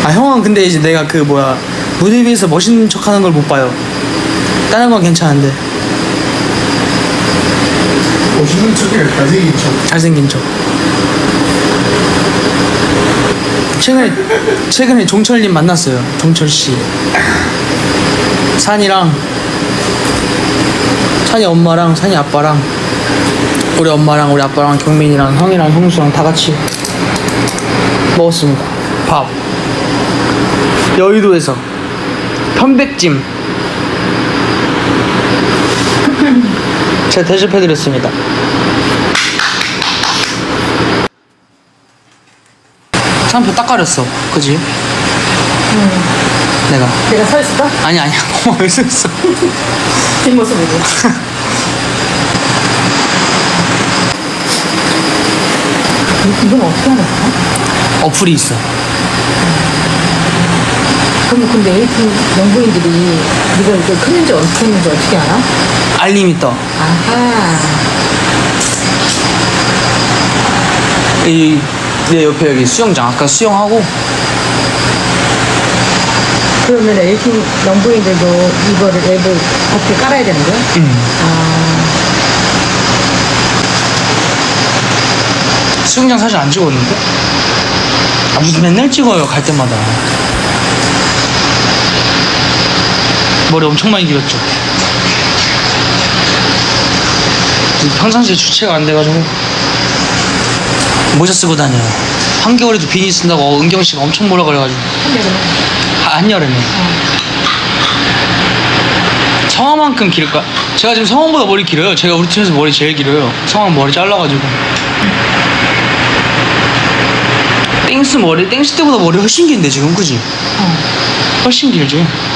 아 형은 근데 이제 내가 그 뭐야 무대 위에서 멋있는 척하는 걸 못 봐요. 다른 건 괜찮은데. 멋있는 척이야, 잘생긴 척. 잘생긴 척. 최근에 종철님 만났어요. 종철 씨. 산이 엄마랑 산이 아빠랑 우리 엄마랑 우리 아빠랑 경민이랑 형이랑 형수랑 다 같이 먹었습니다. 밥. 여의도에서 편백찜 제가 대접해드렸습니다. 상표 딱 가렸어, 그지? 내가 서 있을까? 아니야 왜 서 있어? 뒷모습으로. 이건 어떻게 하는 거야? 어플이 있어. 그럼 근데 에이티 영부인들이 이걸 크는지 어떻게 했는지 어떻게 알아? 알림이 떠. 아하. 내 옆에 여기 수영장. 아까 수영하고. 그러면 에이티 영부인들도 이거를 앱을 어떻게 깔아야 되는 거야? 수영장 사진 안 찍었는데? 아 무슨 맨날 찍어요 갈 때마다. 머리 엄청 많이 길었죠. 평상시에 주체가 안 돼가지고 모자 쓰고 다녀요. 한겨울에도 비니 쓴다고 은경씨가 엄청 뭐라 그래가지고. 한여름에. 성화만큼 길까? 제가 지금 성화보다 머리 길어요. 제가 우리 팀에서 머리 제일 길어요. 성화 머리 잘라가지고. 땡스 때보다 머리 훨씬 긴데 지금, 그지? 훨씬 길지.